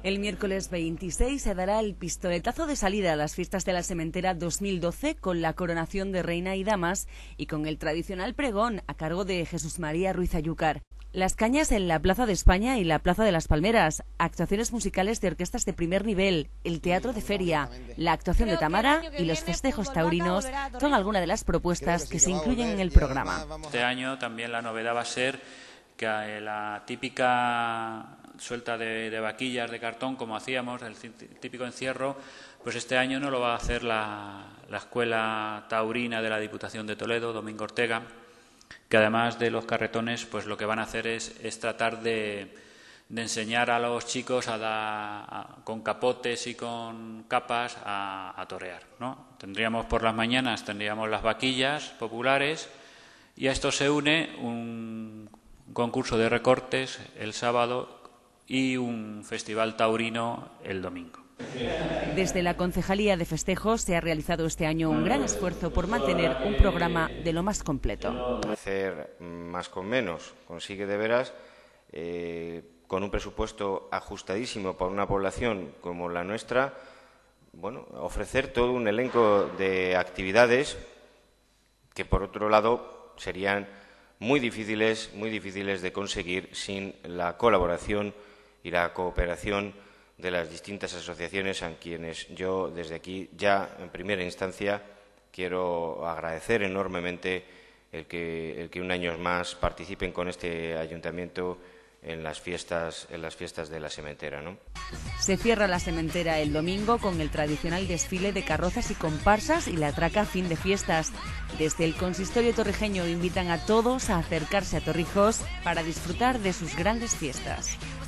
El miércoles 26 se dará el pistoletazo de salida a las fiestas de la Sementera 2012 con la coronación de reina y damas y con el tradicional pregón a cargo de Jesús María Ruiz Ayúcar. Las cañas en la Plaza de España y la Plaza de las Palmeras, actuaciones musicales de orquestas de primer nivel, el teatro de feria, la actuación de Tamara y los festejos taurinos son algunas de las propuestas que se incluyen en el programa. Este año también la novedad va a ser que la típica suelta de vaquillas de cartón, como hacíamos, el típico encierro, pues este año no lo va a hacer la Escuela Taurina de la Diputación de Toledo, Domingo Ortega, que además de los carretones, pues lo que van a hacer es tratar de enseñar a los chicos con capotes y con capas a torear, ¿no? Tendríamos por las mañanas las vaquillas populares y a esto se une un concurso de recortes el sábado y un festival taurino el domingo. Desde la Concejalía de Festejos se ha realizado este año un gran esfuerzo por mantener un programa de lo más completo. Hacer más con menos, consigue de veras, con un presupuesto ajustadísimo para una población como la nuestra, bueno, ofrecer todo un elenco de actividades que por otro lado serían muy difíciles de conseguir sin la colaboración y la cooperación de las distintas asociaciones a quienes yo desde aquí ya en primera instancia quiero agradecer enormemente el que un año más participen con este ayuntamiento en las fiestas de la Sementera, ¿no? Se cierra la Sementera el domingo con el tradicional desfile de carrozas y comparsas y la traca fin de fiestas. Desde el consistorio torrijeño invitan a todos a acercarse a Torrijos para disfrutar de sus grandes fiestas.